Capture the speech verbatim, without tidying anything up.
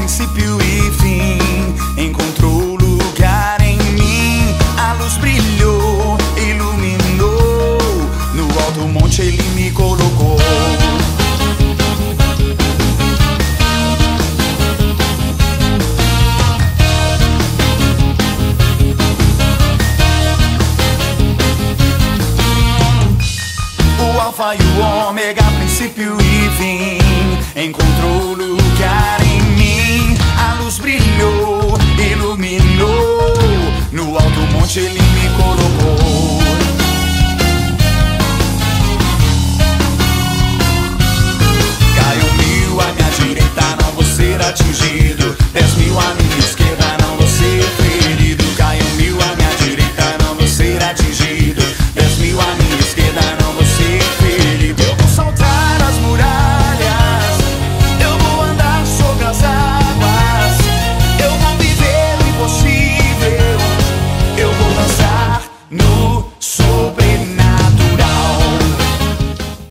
princípio e fim, encontrou lugar em mim. A luz brilhou, iluminou, no alto monte ele me colocou. O Alfa e o Ômega, princípio e fim, encontrou